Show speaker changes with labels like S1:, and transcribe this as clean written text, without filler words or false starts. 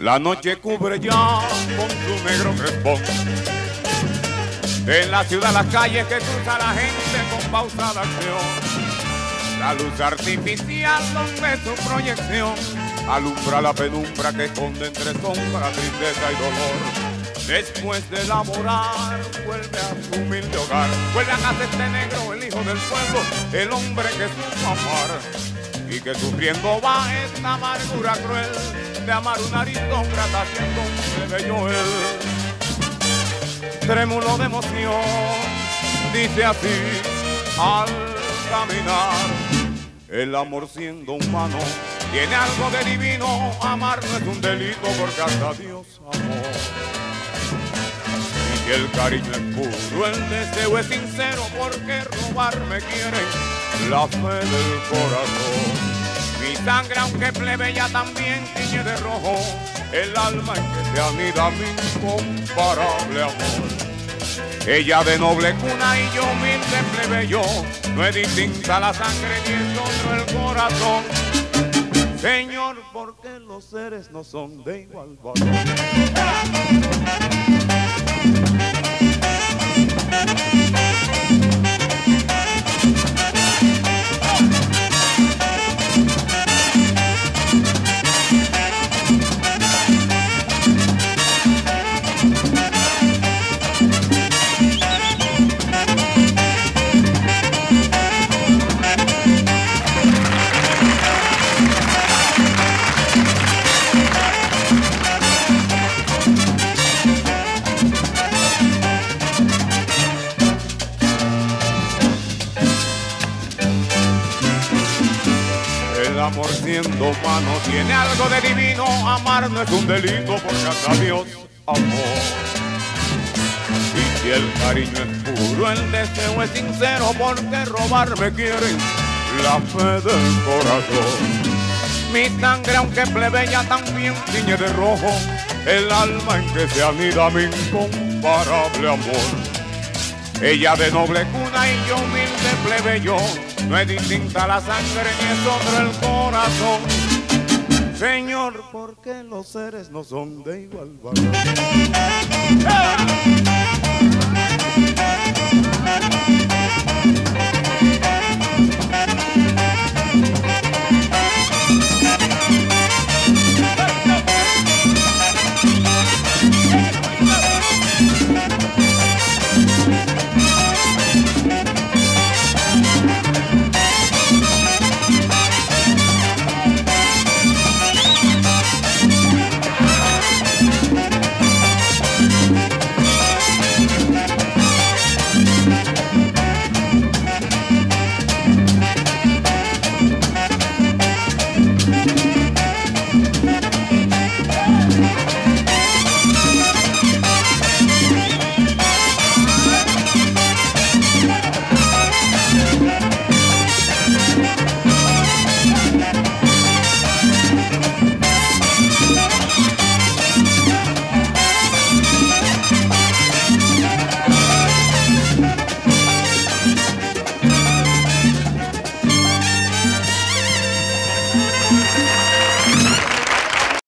S1: La noche cubre ya con su negro crespón. En la ciudad las calles que cruza la gente con pausada acción. La luz artificial donde su proyección alumbra la penumbra que esconde entre sombra, tristeza y dolor. Después de laborar, vuelve a su humilde hogar. Vuelve a casa este negro, el hijo del pueblo, el hombre que supo amar y que sufriendo va esta amargura cruel de amar una aristócrata siendo un plebeyo él. Trémulo de emoción, dice así al caminar. El amor siendo humano tiene algo de divino. Amar no es un delito porque hasta Dios amó. Y el cariño es puro, el deseo es sincero, porque robarme quieren la fe del corazón. Mi sangre, aunque plebeya, también tiñe de rojo el alma en que se anida mi incomparable amor. Ella de noble cuna y yo humilde plebeyo, no es distinta la sangre ni es otro el corazón. Señor, ¿por qué los seres no son de igual valor? El amor siendo humano tiene algo de divino. Amar no es un delito porque hasta Dios amó. Y si el cariño es puro, el deseo es sincero, porque robarme quieren la fe del corazón. Mi sangre, aunque plebeya, también tiñe de rojo el alma en que se anida mi incomparable amor. Ella de noble cuna y yo humilde plebeyo, no es distinta la sangre ni es otro el corazón. Señor, ¿por qué los seres no son de igual valor? ¡Ah!